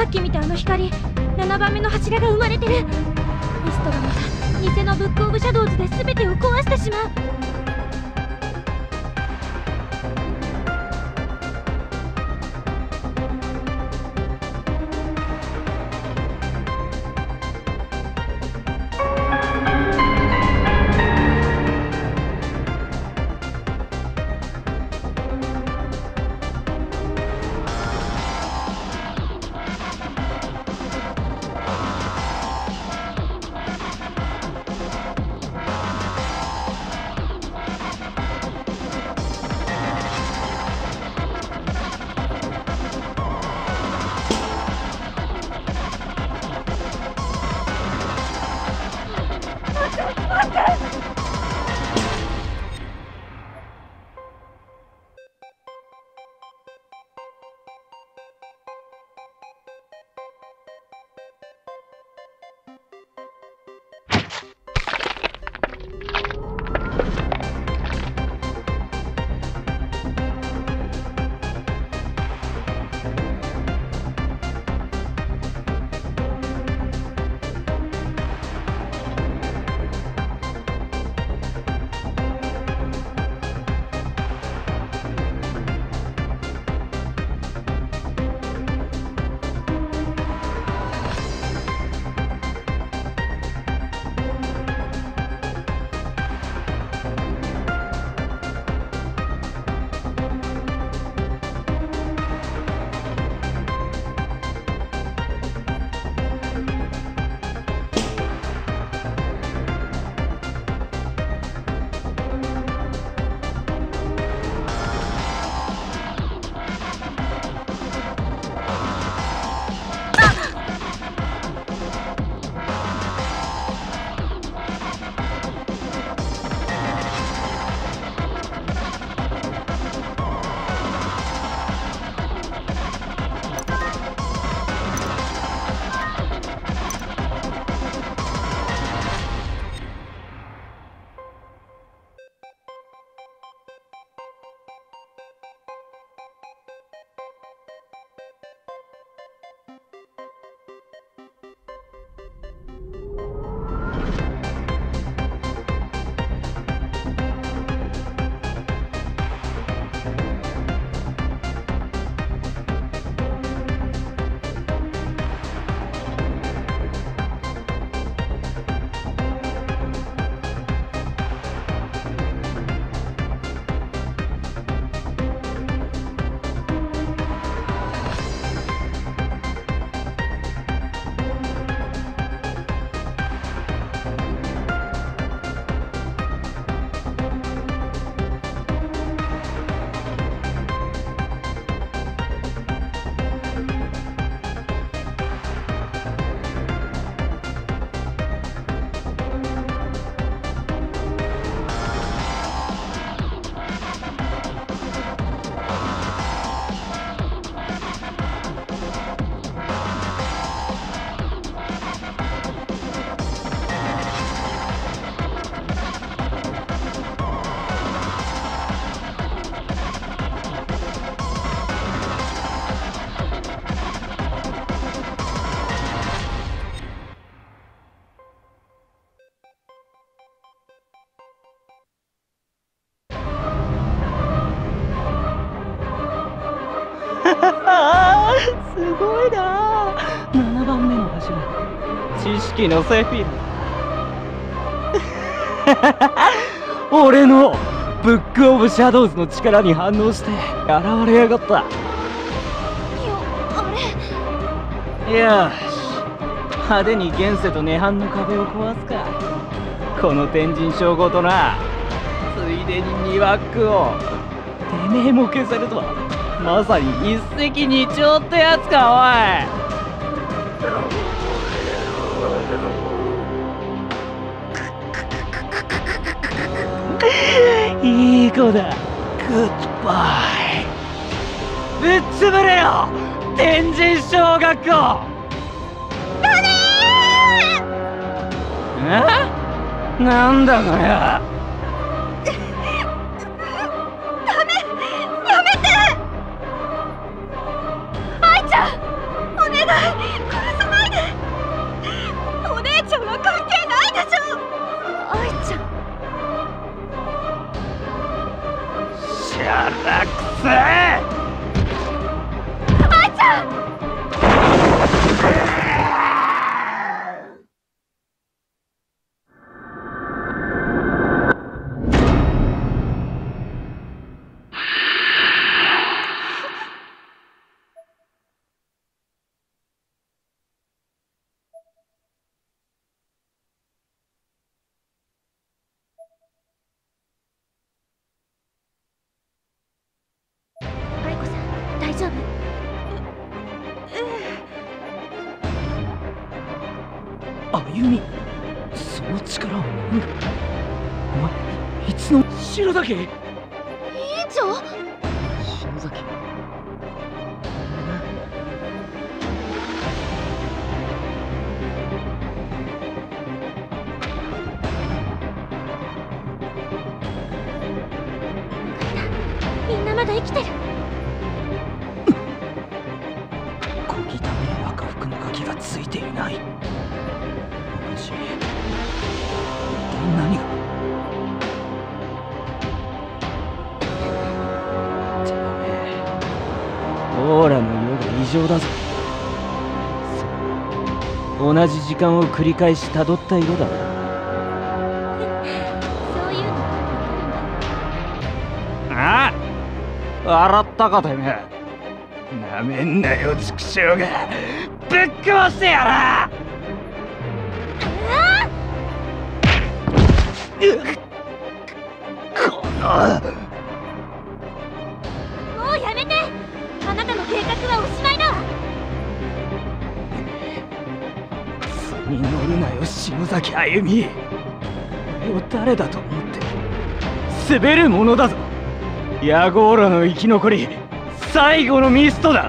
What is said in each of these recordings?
っき見たあの光、7番目の柱が生まれてる。ミストがまた偽のブックオブシャドウズで全てを壊してしまう。 すごいな。7番目の柱、知識のセフィル。俺のブックオブシャドウズの力に反応して現れやがった。よし、派手に現世と涅槃の壁を壊すか。この天神称号とな、ついでに2枠を。てめえも消せるとはまさに一石二鳥ってやつか。おい、いい子だ。グッバイ。ぶっ潰れよ天神小学校。ダメー。なんだかや。 ダメ、やめて。愛ちゃん、お願い。 あ、くせえ。 愛ちゃん。愛子さん、大丈夫？ 歩み、その力は何だ。お前、いつの白崎。 委員長。 篠崎。 みんなまだ生きてる。 小汚い赤服のガキがついていない。おかしい。一体何が。てめえ、オーラの色が異常だぞ。そう、同じ時間を繰り返し辿った色だな。 そういうの分かるんだ。 ああ、笑ったかてめえ。なめんなよ畜生が。ぶっ壊してやら。この。 もうやめて。あなたの計画はおしまいだ。 図に乗るなよ篠崎あゆみ。俺を誰だと思って滑るものだぞ。ヤゴーラの生き残り最後のミストだ。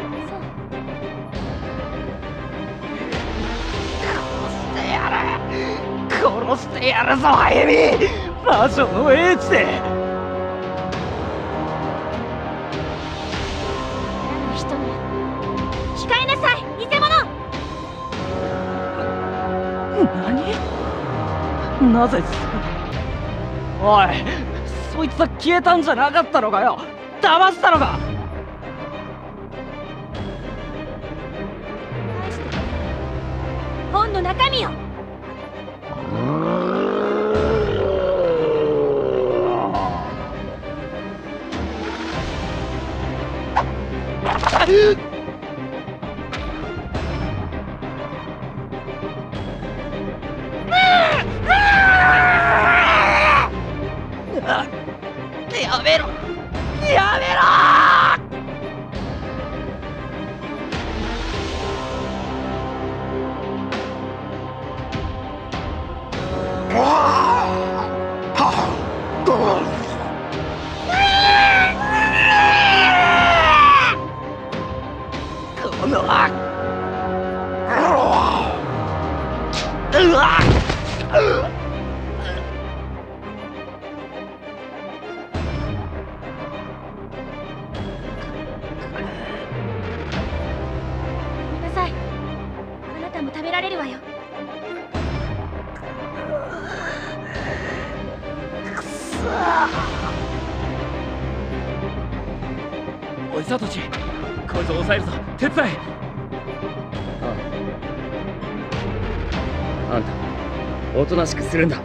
殺してやるぞあゆみ。魔女の英知で。 あの人に控えなさい、偽物。 何？なぜおい、そいつは消えたんじゃなかったのかよ。騙したのか。 返して本の中身を。 やめろ、やめろ。このごめんなさい。あなたも食べられるわよ。 おいサトシ、こいつを抑えるぞ。手伝え。あんたおとなしくするんだ。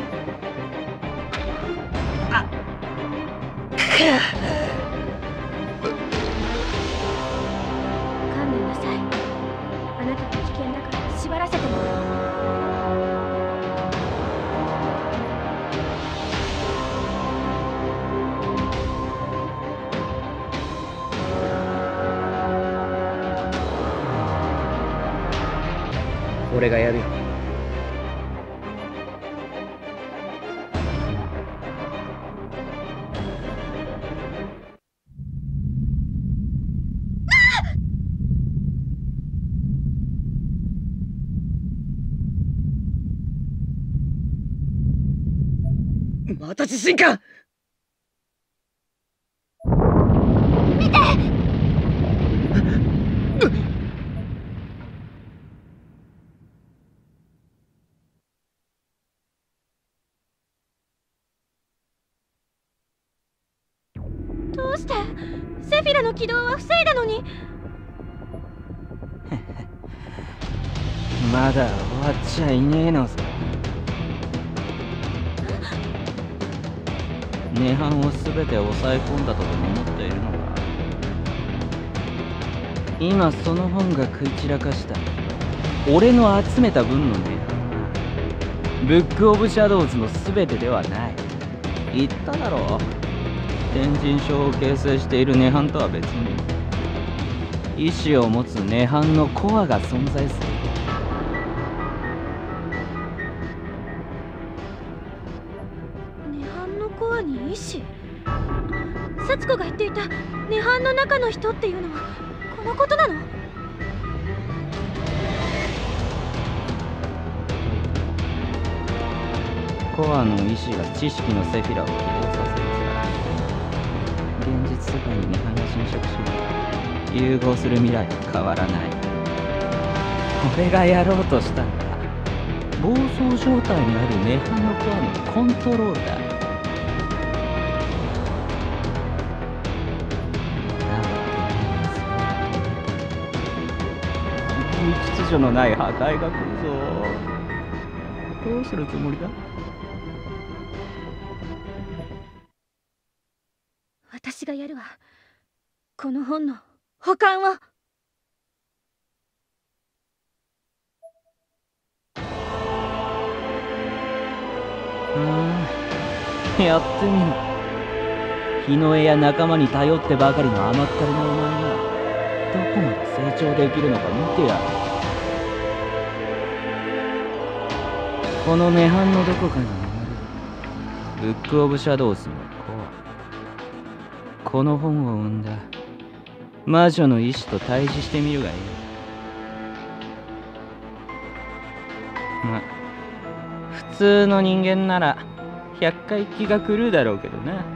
勘弁なさい。あなたが危険だから縛らせてもらう。 俺がやるよ。また地震か。 見て。どううして？セフィラの起動は防いだのに。 まだ終わっちゃいねえのさ。涅槃を全て抑え込んだとでも思っているのか。今その本が食い散らかした俺の集めた分の涅槃はブック・オブ・シャドウズの全てではない。言っただろう。天神章を形成している涅槃とは別に意志を持つ涅槃のコアが存在する。 涅槃のコアに意志？幸子が言っていた涅槃の中の人っていうのはこのことなの？ コアの意志が知識のセフィラを起動させるさ。現実世界に涅槃が侵食し融合する未来は変わらない。俺がやろうとしたのは暴走状態にある涅槃のコアのコントロールだ。秩序のない破壊が来るぞ。どうするつもりだ？ 私がやるわ。この本の保管を。 やってみろ。日の絵や仲間に頼ってばかりの甘ったれなお前がどこまで成長できるのか見てやる。この涅槃のどこかに眠るブック・オブ・シャドウズのコア。この本を生んだ魔女の意志と対峙してみるがいい。ま、普通の人間なら100回気が狂うだろうけどな。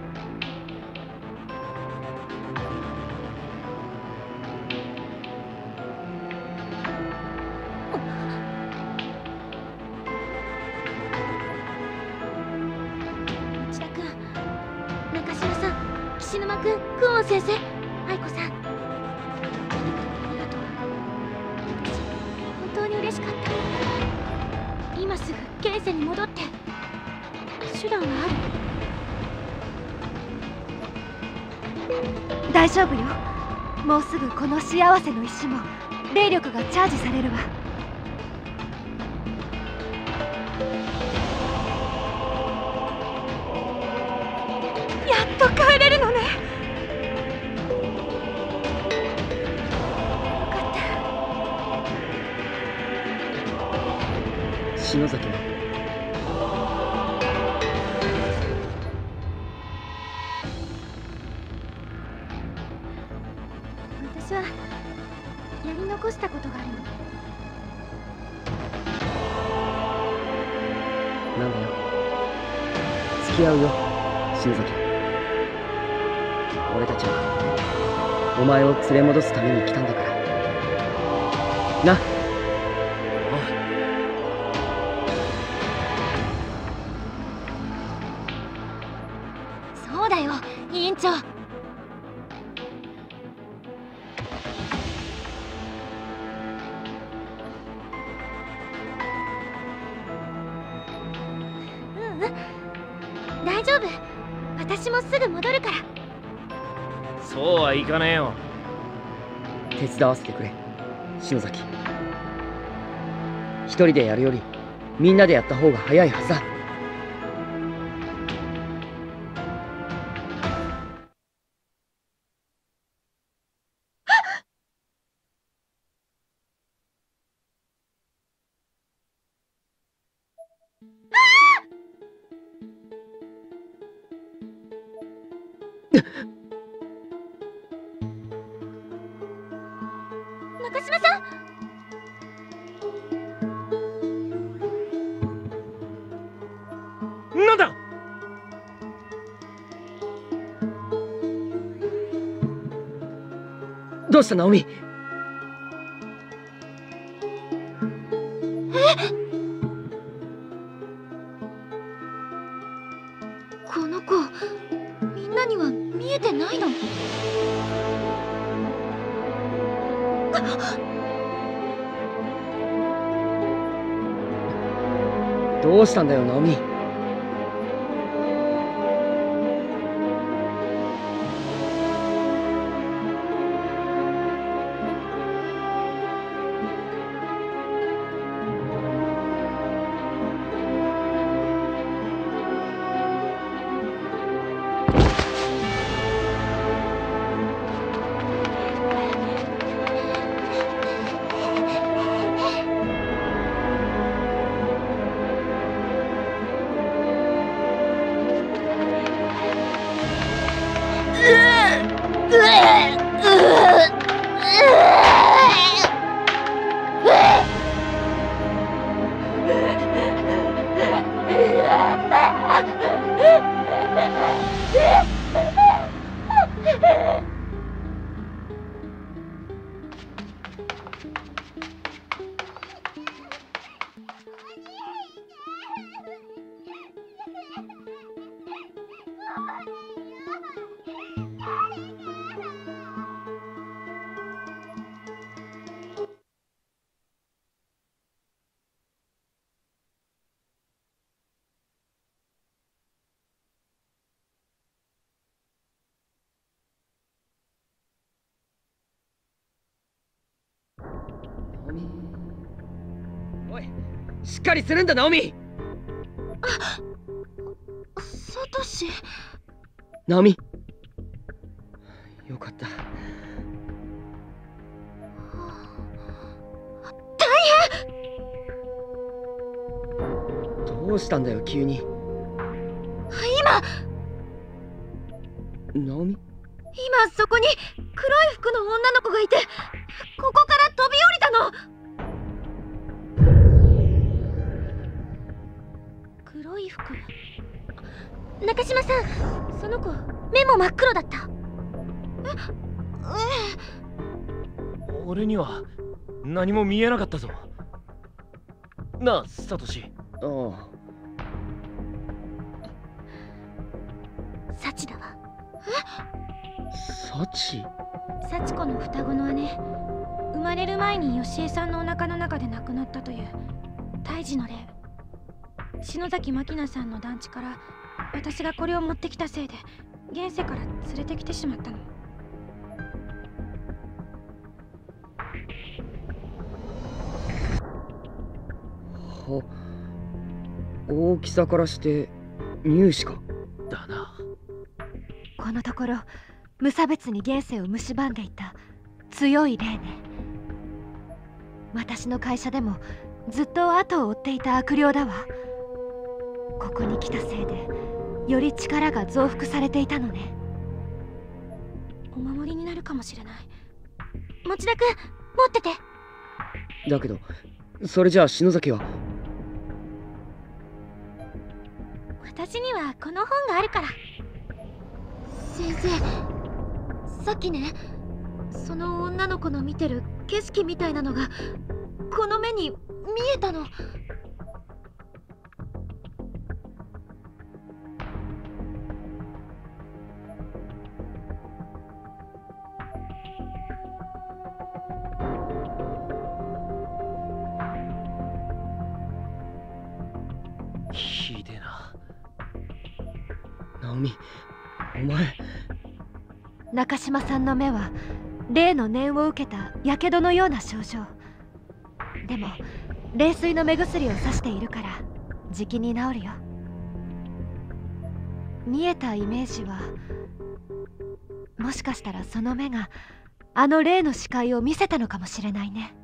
内田君、中島さん、岸沼君、クオン先生、愛子さん、ありがとう。私本当に嬉しかった。今すぐ現世に戻って手段はある？大丈夫よ。もうすぐこの幸せの石も霊力がチャージされるわ。やっと帰れるのね。よかった。 篠崎は私はやり残したことがあるの。 なんだよ。付き合うよ、篠崎。俺たちはお前を連れ戻すために来たんだからな。 そうだよ、委員長。大丈夫。私もすぐ戻るから。 そうはいかねえよ。 手伝わせてくれ、篠崎。一人でやるよりみんなでやった方が早いはずだ。 中島さん。 なんだ。 どうした、ナオミ。 この子、みんなには見えてないないの？ どうしたんだよ、ナオミ。おい、しっかりするんだ、ナオミ。 サトシ。 ナオミ、よかった。 大変。 どうしたんだよ、急に。ナオミ、 今そこに黒い服の女の子がいて、ここから飛び降りたの。黒い服。中島さん、その子目も真っ黒だった。 俺には何も見えなかったぞ。なあ、サトシ。 ああ。 サチだわ。 サチ？ サチ子の双子の姉。生まれる前にヨシエさんのお腹の中で亡くなったという胎児の霊。篠崎真希菜さんの団地から私がこれを持ってきたせいで現世から連れてきてしまったの。 大きさからして乳歯か。 だな。 このところ無差別に現世を蝕んでいた強い霊ね。私の会社でもずっと後を追っていた悪霊だわ。ここに来たせいでより力が増幅されていたのね。お守りになるかもしれない。持田君、持ってて。 だけどそれじゃあ篠崎は。 私にはこの本があるから。先生、さっきね、その女の子の見てる景色みたいなのがこの目に見えたの。 ひでえな。 ナオミ、お前。 中島さんの目は霊の念を受けた火傷のような症状でも、冷水の目薬をさしているからじきに治るよ。見えたイメージは、もしかしたらその目があの霊の視界を見せたのかもしれないね。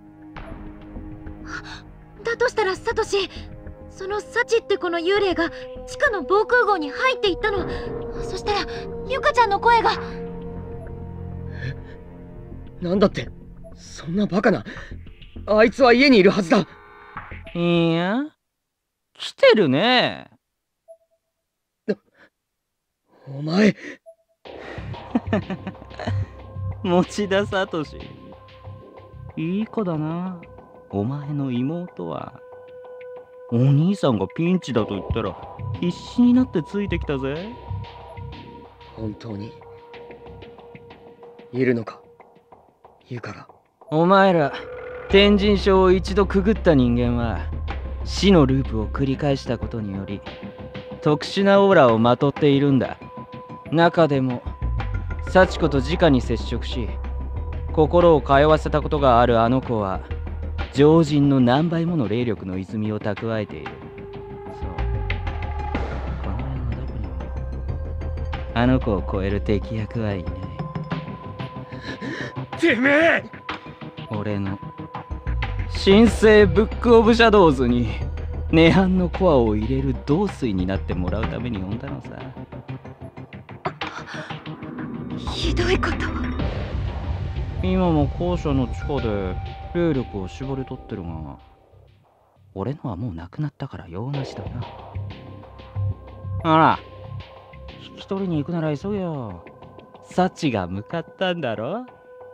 だとしたらサトシ、そのサチって子の幽霊が地下の防空壕に入っていったの。そしたらゆかちゃんの声が。 なんだって、そんなバカな。あいつは家にいるはずだ。 いや、来てるね。 お前。 持田聡。いい子だな、お前の妹は。お兄さんがピンチだと言ったら必死になってついてきたぜ。 本当にいるのか、ユカが。 お前ら天神症を一度くぐった人間は死のループを繰り返したことにより特殊なオーラをまとっているんだ。中でも幸子と直に接触し心を通わせたことがあるあの子は常人の何倍もの霊力の泉を蓄えている。そう、この辺のどこにもあの子を超える敵役はいない。 てめえ！ 俺の神聖ブックオブシャドウズに涅槃のコアを入れる導水になってもらうために呼んだのさ。 ひどいこと。 今も校舎の地下で霊力を絞り取ってるが、俺のはもうなくなったから用なしだな。あら、引き取りに行くなら急げよ。サチが向かったんだろ。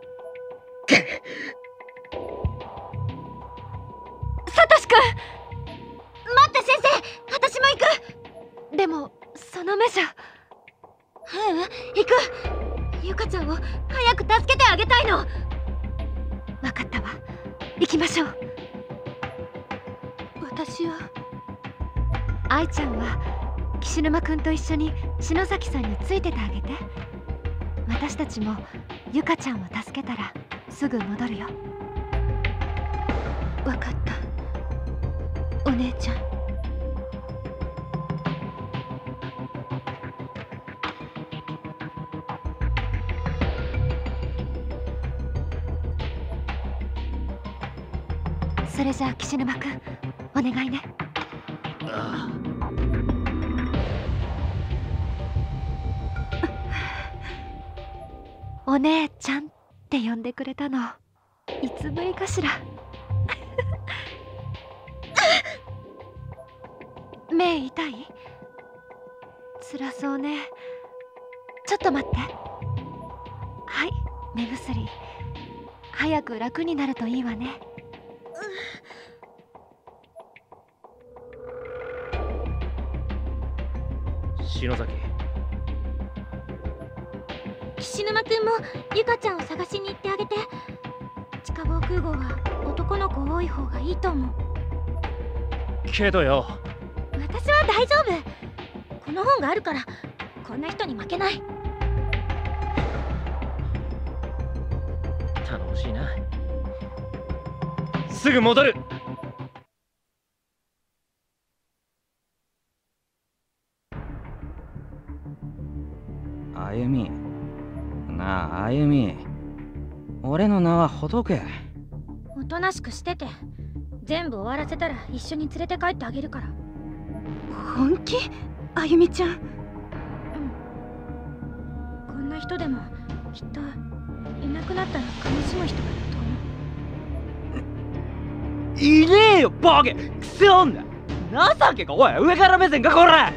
サトシ君、待って先生、私も行く。でもその目じゃ。行く。ゆかちゃんを早く助けてあげたいの。分かったわ、行きましょう。私は愛ちゃんは岸沼くんと一緒に篠崎さんについててあげて。私たちもゆかちゃんを助けたらすぐ戻るよ。分かった、お姉ちゃん。それじゃあ岸沼くん、お願いね。お姉ちゃんって呼んでくれたのいつぶりかしら。目痛い？辛そうね。ちょっと待って。はい、目薬。早く楽になるといいわね。 篠崎、 岸沼くんもゆかちゃんを探しに行ってあげて。地下防空壕は男の子多い方がいいと思う。 けどよ、 私は大丈夫。この本があるからこんな人に負けない。 頼もしいな。すぐ戻る。 あゆみ、なああゆみ、俺の名はほどけ。 おとなしくしてて。全部終わらせたら一緒に連れて帰ってあげるから。本気？あゆみちゃん。うん、こんな人でもきっといなくなったら悲しむ人がいると思う。 いねえよボケ、クソ女。情けか。おい、上から目線かこら。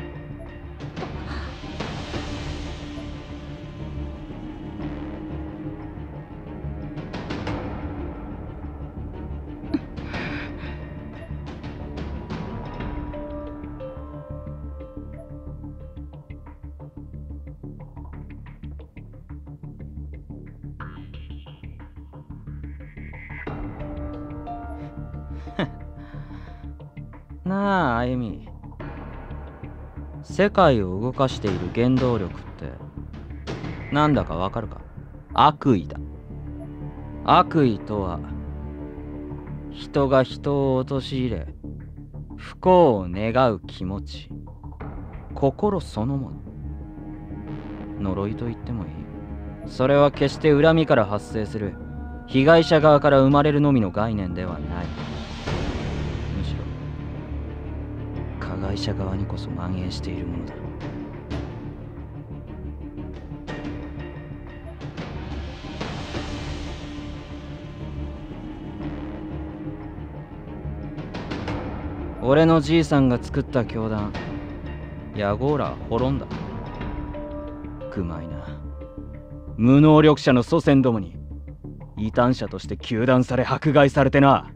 なああゆみ、世界を動かしている原動力ってなんだかわかるか？悪意だ。悪意とは人が人を陥れ不幸を願う気持ち、心そのもの。呪いと言ってもいい。それは決して恨みから発生する被害者側から生まれるのみの概念ではない。むしろ加害者側にこそ蔓延しているものだ。俺のじいさんが作った教団、ヤゴーラは滅んだ。くまいな。無能力者の祖先どもに異端者として糾弾され迫害されてな。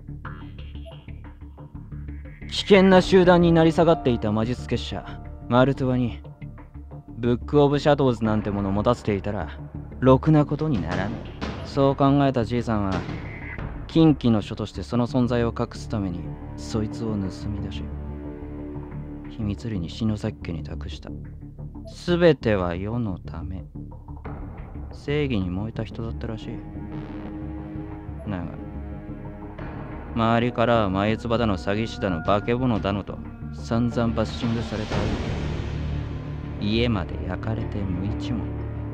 危険な集団に成り下がっていた魔術結社マルトゥワにブックオブシャドウズなんてものを持たせていたらろくなことにならない。そう考えたじいさんは禁忌の書としてその存在を隠すためにそいつを盗み出し、秘密裏に篠崎家に託した。すべては世のため。正義に燃えた人だったらしい。だが周りからは眉唾だの詐欺師だの化け物だのと散々バッシングされた上で家まで焼かれて無一文。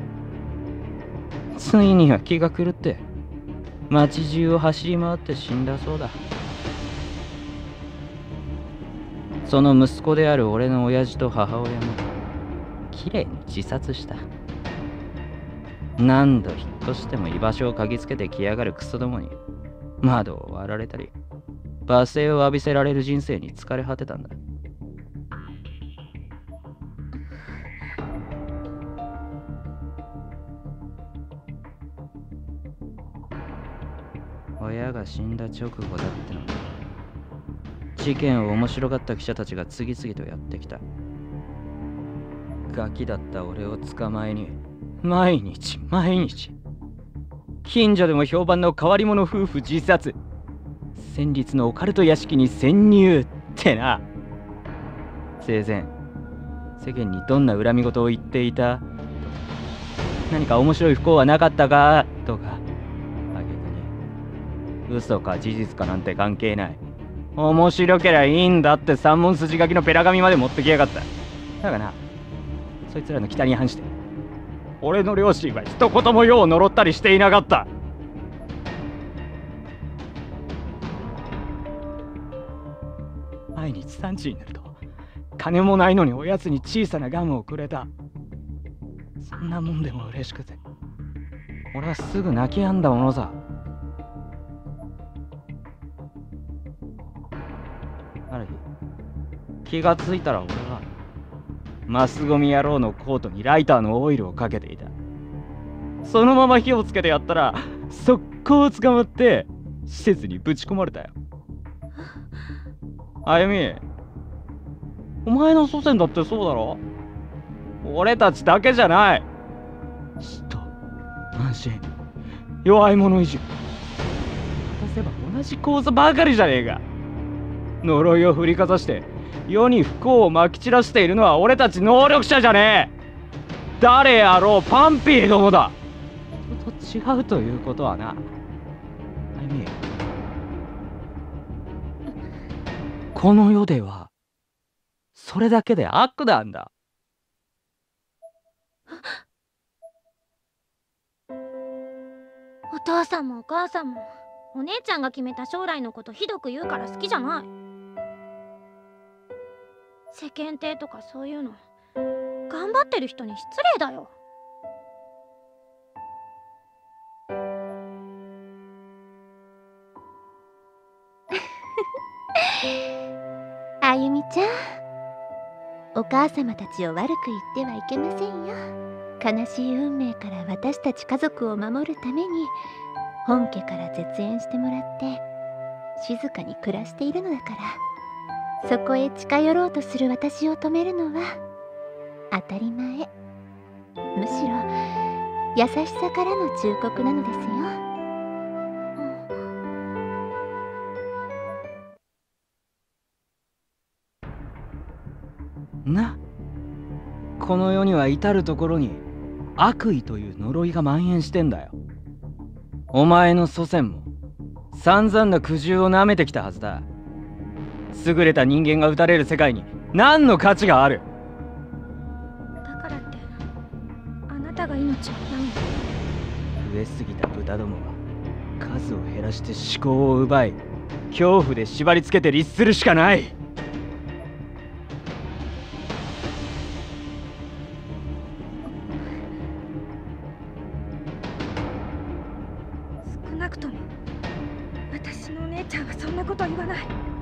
ついには気が狂って街中を走り回って死んだそうだ。その息子である俺の親父と母親もきれいに自殺した。何度引っ越しても居場所を嗅ぎつけてきやがるクソどもに窓を割られたり罵声を浴びせられる人生に疲れ果てたんだ。親が死んだ直後だってのに事件を面白がった記者たちが次々とやってきた。ガキだった俺を捕まえに毎日近所でも評判の変わり者夫婦自殺、戦慄のオカルト屋敷に潜入ってな。生前世間にどんな恨み事を言っていた、何か面白い不幸はなかったかとか、あげくに嘘か事実かなんて関係ない、面白けりゃいいんだって三文筋書きのペラ紙まで持ってきやがった。だがな、そいつらの期待に反して俺の両親は一言も世を呪ったりしていなかった。毎日3時になると金もないのにおやつに小さなガムをくれた。そんなもんでも嬉しくて俺はすぐ泣き止んだものさ。ある日気がついたら俺はマスゴミ野郎のコートにライターのオイルをかけていた。そのまま火をつけてやったら速攻捕まって施設にぶち込まれたよ。あゆみ、お前の祖先だってそうだろ。俺たちだけじゃない。嫉妬、安心、弱い者いじめ、果たせば同じ構図ばかりじゃねえか。呪いを振りかざして世に不幸をまき散らしているのは俺たち能力者じゃねえ。誰やろうパンピーどもだ。人と違うということはな、あゆみ、この世ではそれだけで悪なんだ。 お父さんもお母さんもお姉ちゃんが決めた将来のことひどく言うから好きじゃない。世間体とかそういうの頑張ってる人に失礼だよ。あゆみちゃん、お母様たちを悪く言ってはいけませんよ。悲しい運命から私たち家族を守るために本家から絶縁してもらって静かに暮らしているのだから、そこへ近寄ろうとする私を止めるのは当たり前、むしろ優しさからの忠告なのですよ。 な、この世には至る所に悪意という呪いが蔓延してんだよ。お前の祖先も散々な苦渋をなめてきたはずだ。優れた人間が撃たれる世界に何の価値がある。 だからってあなたが命を奪うの？ 増えすぎた豚どもは数を減らして思考を奪い、恐怖で縛りつけて律するしかない。 少なくとも私のお姉ちゃんはそんなこと言わない。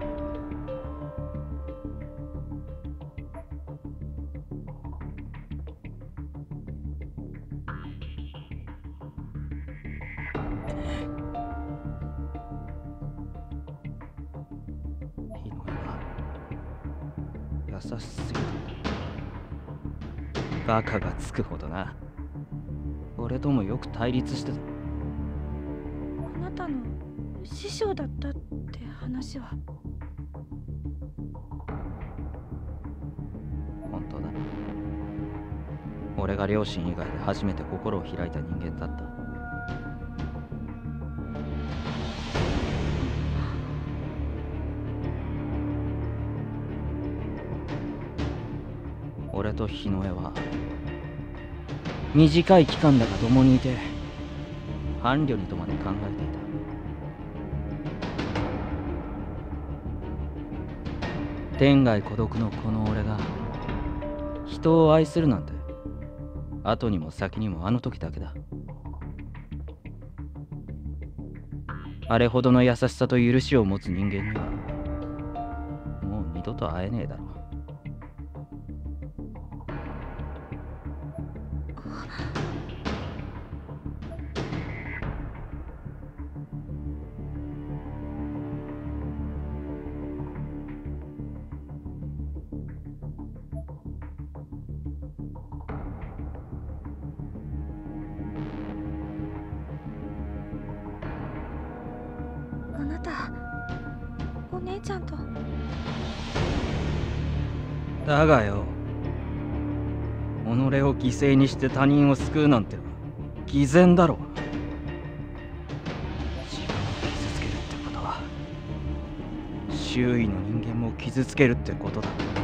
ヒロエは優しすぎる。バカがつくほどな。俺俺ともよく対立してた。 あなたの師匠だったって話は。 本当だ。俺が両親以外で初めて心を開いた人間だった。俺と日野江は短い期間だが共にいて伴侶にとまで考えていた。天涯孤独のこの俺が人を愛するなんて後にも先にもあの時だけだ。あれほどの優しさと許しを持つ人間にはもう二度と会えねえだろう。 あなた、お姉ちゃんと。 だがよ、己を犠牲にして他人を救うなんて偽善だろう。自分を傷つけるってことは周囲の人間も傷つけるってことだ。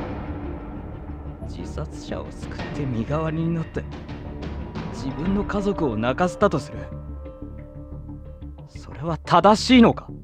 自殺者を救って身代わりになって自分の家族を泣かせたとする。それは正しいのか？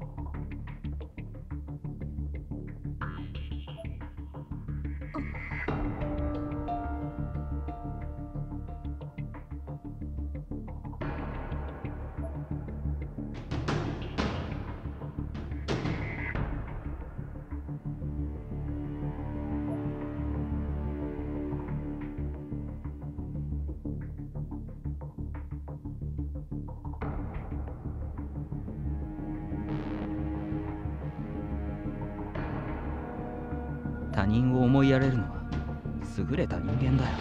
他人を思いやれるのは優れた人間だよ。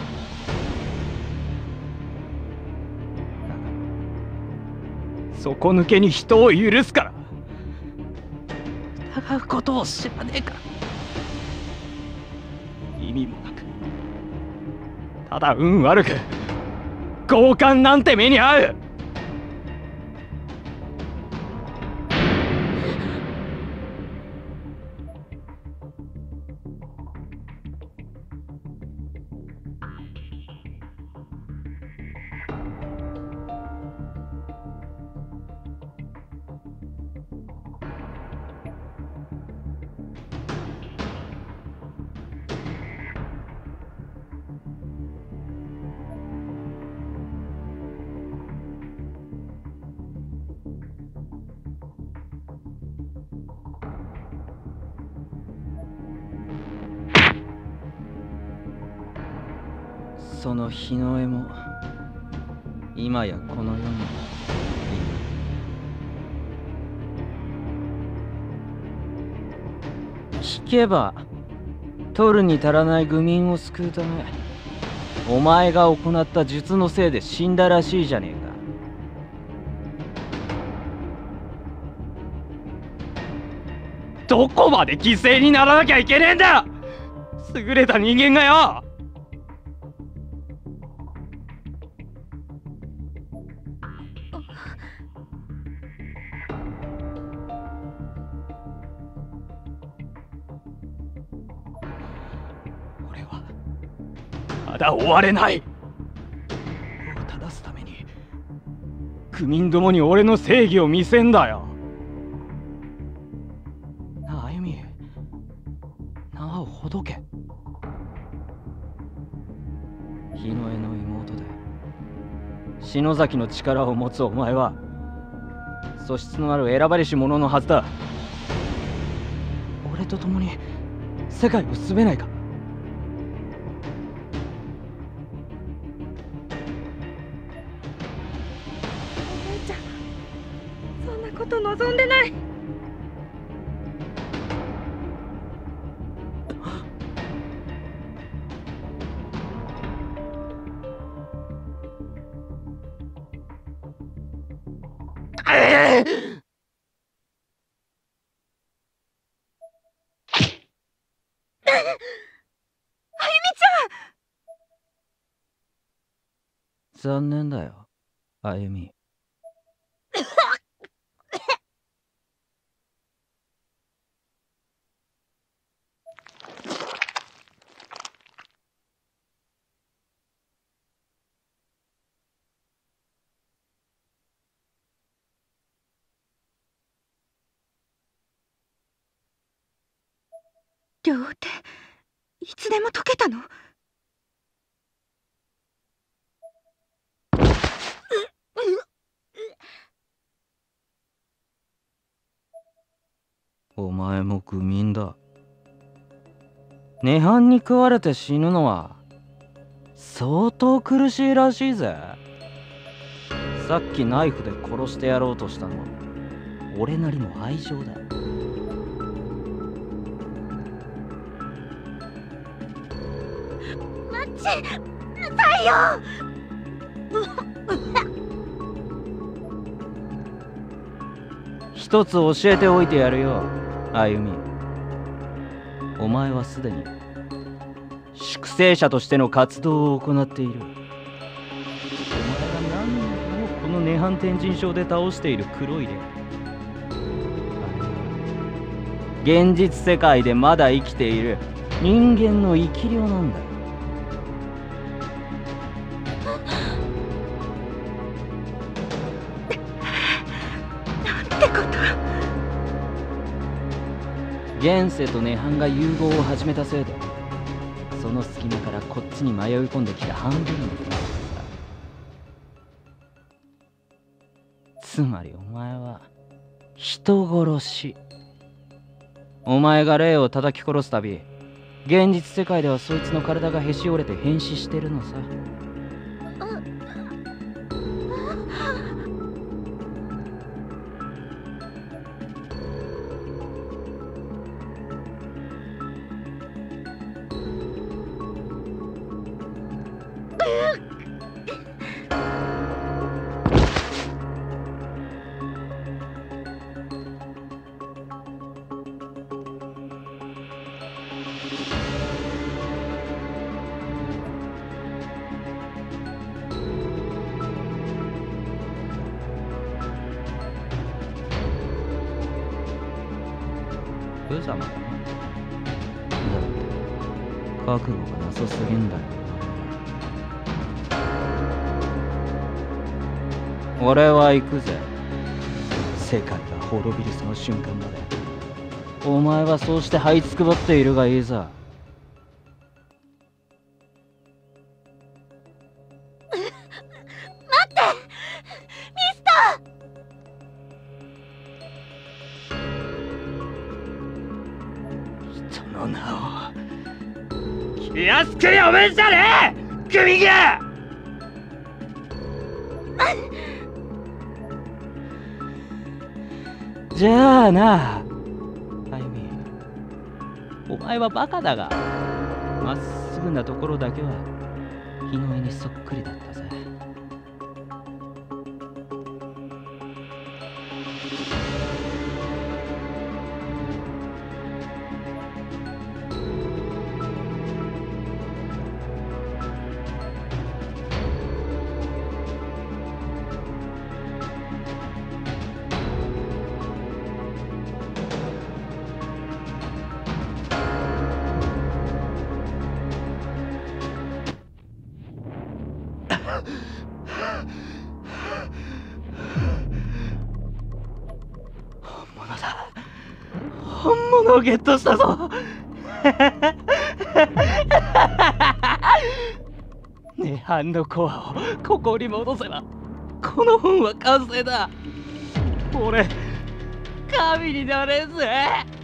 だが底抜けに人を許すから疑うことを知らねえから意味もなくただ運悪く強姦なんて目に遭う。その日の絵も今やこの世にいない。聞けば取るに足らない愚民を救うためお前が行った術のせいで死んだらしいじゃねえか。どこまで犠牲にならなきゃいけねえんだ！優れた人間がよ！俺はまだ終われない。を正すために愚民どもに俺の正義を見せんだよ。なあ歩み、縄をほどけ。日の絵の妹で篠崎の力を持つお前は素質のある選ばれし者のはずだ。俺と共に世界を進めないか？ お姉ちゃん、そんなこと望んでない。 残念だよ、あゆみ。 両手いつでも解けたの？ お前も愚民だ。涅槃に食われて死ぬのは相当苦しいらしいぜ。さっきナイフで殺してやろうとしたのは俺なりの愛情だ。 待ちなさいよ。 一つ教えておいてやるよ、あゆみ。お前はすでに粛清者としての活動を行っている。お前が何度もこの涅槃天神症で倒している黒い霊、現実世界でまだ生きている人間の生き量なんだよ。現世と涅槃が融合を始めたせいで、その隙間からこっちに迷い込んできた半分の天使さ。つまりお前は人殺し。お前が霊を叩き殺すたび、現実世界ではそいつの体がへし折れて変死してるのさ。無様だな。だって覚悟がなさすぎんだよ。俺は行くぜ。世界が滅びるその瞬間まで。お前はそうして這いつくばっているがいいさ。 待ってミスター。 人の名を気安く呼ぶんじゃねえ、クミが。じゃあな、あゆみ、お前はバカだが、まっすぐなところだけは日の絵にそっくりだったぜ。本物だ。本物をゲットしたぞ。涅槃のコアをここに戻せば、この本は完成だ。俺、神になれんぜ。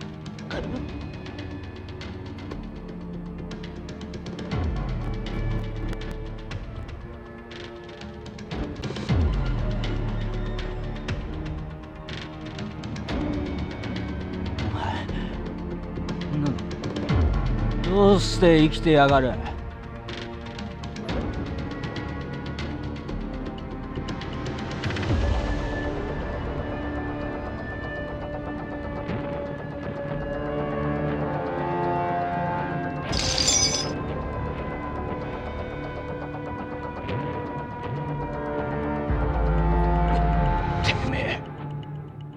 どうして生きてやがる。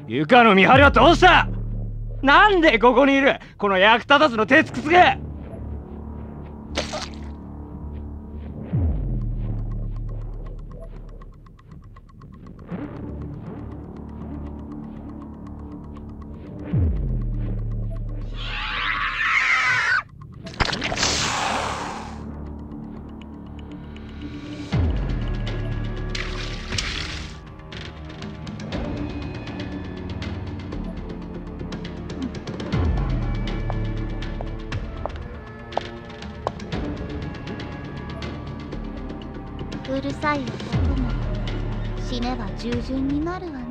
ゆかの見張りはどうした？なんでここにいるこの役立たずの鉄くすげ！ うるさい男も死ねば従順になるわね。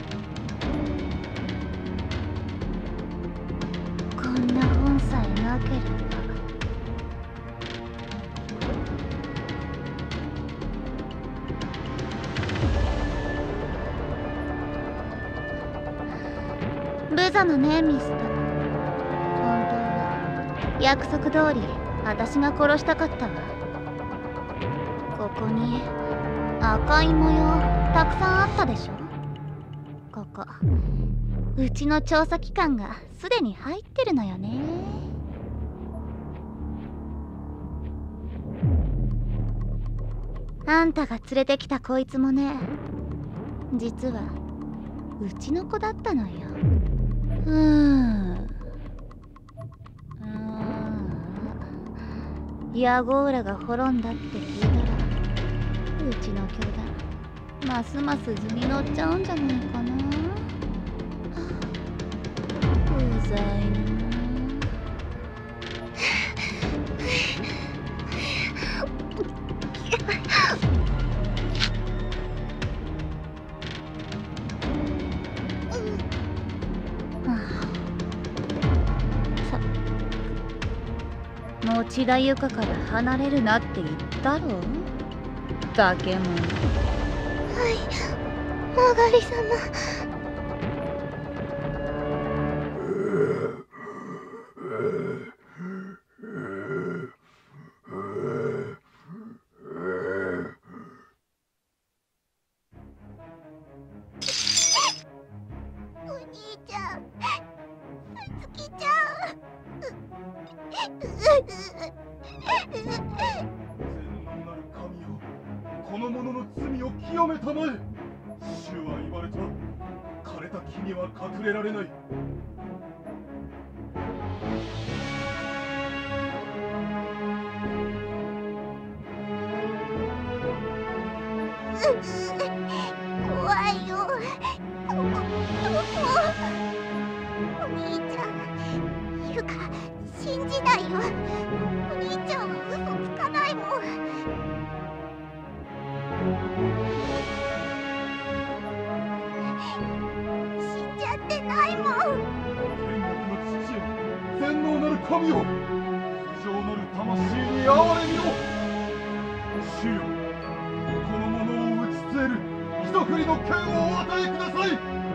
こんな本さえなければ。無様ねミスター。本当は約束通り私が殺したかったわ。ここに赤い模様たくさんあったでしょ。ここうちの調査機関がすでに入ってるのよね。あんたが連れてきたこいつもね、実はうちの子だったのよ。ヤゴーラが滅んだって聞いたら、うちの兄弟ますます図に乗っちゃうんじゃないかな。うざいな。持田ゆかから離れるなって言ったろ、化け物。はい、マガリ様。お兄ちゃん、すつきちゃん。 全能なる神よ、この者の罪を清めたまえ。主は言われた。枯れた木には隠れられない。 怖いよ。お兄ちゃん、ゆか信じないよ。お兄ちゃんは嘘つかないもん。死んじゃってないもん。 天国の父よ、全能なる神よ、不浄なる魂に哀れみを。主よ、この者を打ち据える一振りの剣をお与えください。